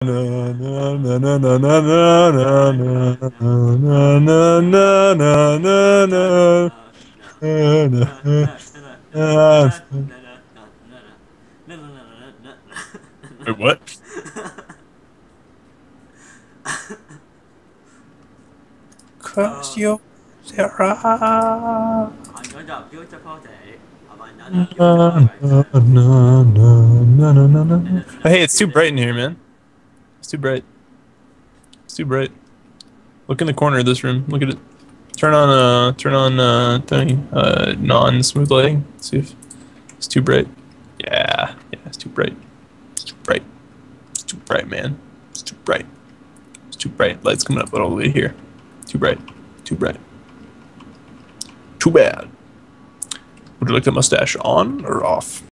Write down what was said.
Wait, what? Cause you Sarah. Anh có giọt trước cho phó thể. Mà anh đã đọc trước cho phó thể. Hey, it's too bright in here, man. It's too bright. It's too bright. Look in the corner of this room. Look at it. Turn on thing, non-smooth lighting. See if it's too bright. Yeah, it's too bright. It's too bright. It's too bright, man. It's too bright. It's too bright. Light's coming up all the way here. Too bright. Too bright. Too bad. Would you like the mustache on or off?